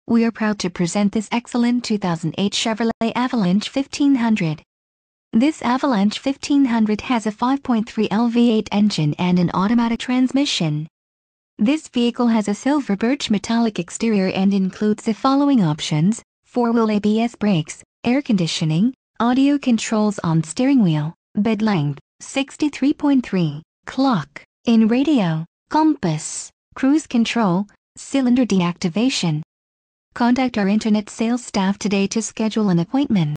We are proud to present this excellent 2008 Chevrolet Avalanche 1500. This Avalanche 1500 has a 5.3L V8 engine and an automatic transmission. This vehicle has a silver birch metallic exterior and includes the following options: 4-wheel ABS brakes, air conditioning, audio controls on steering wheel, bed length, 63.3, clock, in radio, compass, cruise control, cylinder deactivation. Contact our internet sales staff today to schedule an appointment.